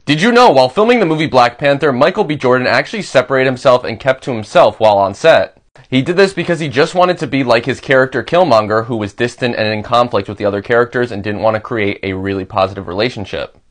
Did you know, while filming the movie Black Panther, Michael B. Jordan actually separated himself and kept to himself while on set? He did this because he just wanted to be like his character Killmonger, who was distant and in conflict with the other characters and didn't want to create a really positive relationship.